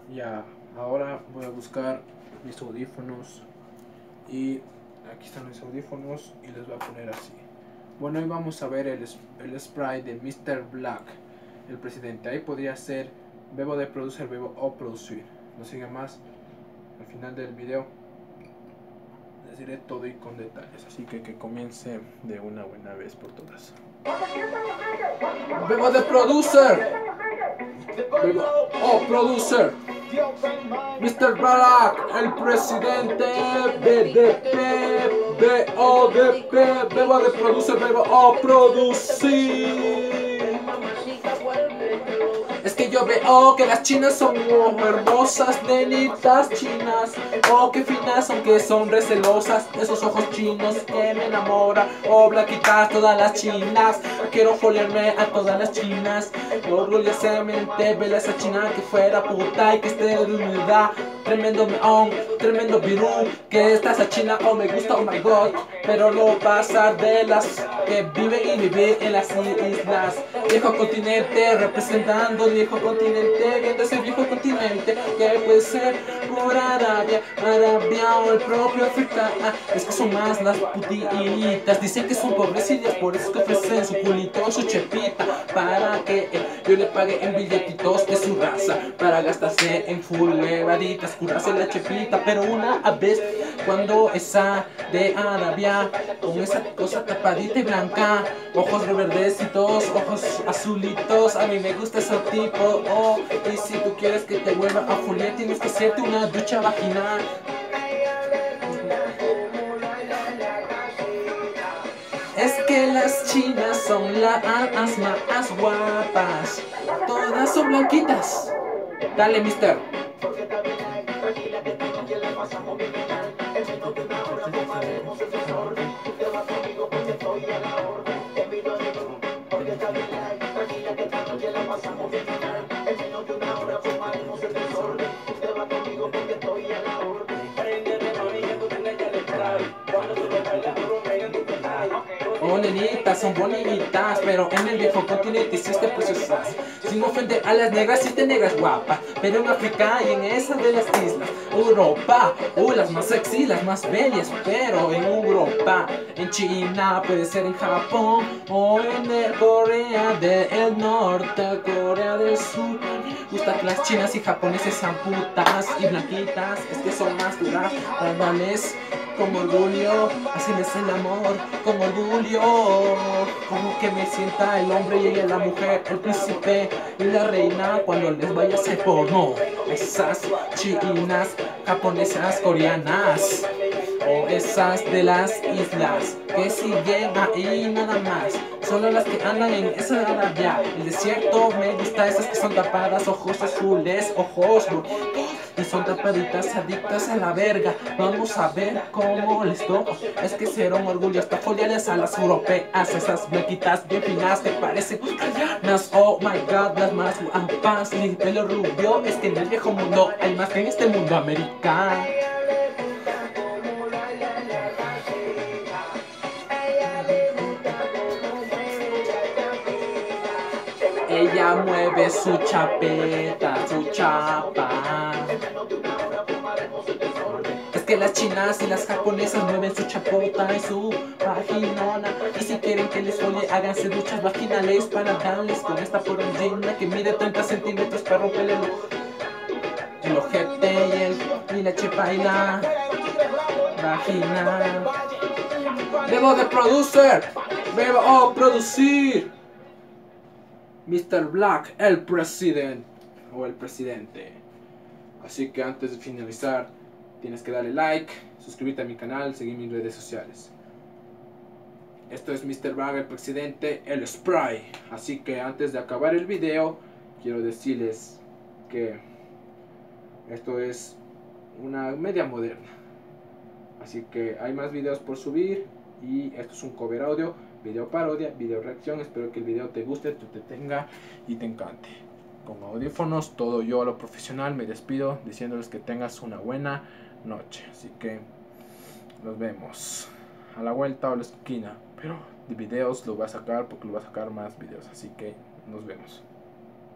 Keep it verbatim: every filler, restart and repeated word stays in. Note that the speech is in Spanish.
Ya, ahora voy a buscar mis audífonos y aquí están mis audífonos y les voy a poner así. Bueno, hoy vamos a ver el, el spray de mister Black, el presidente. Ahí podría ser bebo de producer, bebo o producir. No siga más. Al final del video les diré todo y con detalles, así que que comience de una buena vez por todas. Bebo de producer, bebo o producer. mister Black, el presidente. B D P, B O D P, bebo de producer, bebo o producir. Es que yo veo que las chinas son hermosas, nenitas chinas. Oh, qué finas, aunque son recelosas. Esos ojos chinos que me enamoran. Oh, blanquitas todas las chinas. Quiero foliarme a todas las chinas. Orgullosamente ver a esa china que fuera puta y que esté de humildad. Tremendo meón, tremendo virú. Que esta esa china, oh me gusta, oh my god. Pero no pasar de las que viven y vivir en las islas. Viejo continente representando el viejo continente, viendo ese viejo continente que puede ser por Arabia, Arabia o el propio África. Ah, es que son más las putitas, dicen que son pobrecillas, por eso que ofrecen su culito o su chepita para que eh, yo le pague en billetitos de su raza, para gastarse en full levaditas, curarse la chepita. Pero una vez cuando esa de Arabia, con esa cosa tapadita y blanca, ojos reverdecitos, ojos azulitos, a mí me gusta ese tipo. Oh, y si tú quieres que te vuelva a foliar, tienes que hacerte una ducha vaginal. Es que las chinas son las más guapas, todas son blanquitas. Dale, mister. Oh, nenitas, son bonitas, pero en el viejo continente hiciste preciosas. Sin ofender a las negras, hiciste negras guapas, pero en África y en esas de las islas. Europa, uh, las más sexy, las más bellas, pero en Europa, en China, puede ser en Japón o en el Corea del Norte, Corea del Sur. Gusta que las chinas y japoneses sean putas y blanquitas, es que son más duras, para darles con orgullo, hacerles el amor con orgullo. Como que me sienta el hombre y ella la mujer, el príncipe y la reina cuando les vaya a hacer porno. Esas chinas, japonesas, coreanas, o esas de las islas que siguen ahí nada más. Solo las que andan en esa Arabia, el desierto. Me gusta esas que son tapadas, ojos azules, ojos bonitos y son tapaditas, adictas a la verga. Vamos a ver cómo les toca. Es que será un orgullo hasta foliarles a las europeas, esas blanquitas bien finas que parecen ucranianas. Oh my god, las más guapas, mi pelo rubio. Es que en el viejo mundo hay más que en este mundo americano. Ella mueve su chapeta, su chapa. Es que las chinas y las japonesas mueven su chapota y su vaginona. Y si quieren que les folie, háganse duchas vaginales para darles con esta porongina que mide treinta centímetros para romperle el, el ojete y, el, y la chepa y la vagina. Bebo de producer, bebo o producir. mister Black, el presidente o el presidente. Así que antes de finalizar, tienes que darle like, suscribirte a mi canal, seguir mis redes sociales. Esto es mister Black, el presidente, el spray. Así que antes de acabar el video, quiero decirles que esto es una media moderna. Así que hay más videos por subir y esto es un cover audio, video parodia, video reacción. Espero que el video te guste, te, te tenga y te encante. Con audífonos, todo yo a lo profesional, me despido diciéndoles que tengas una buena noche. Así que nos vemos a la vuelta o a la esquina. Pero de videos lo voy a sacar porque lo voy a sacar más videos. Así que nos vemos.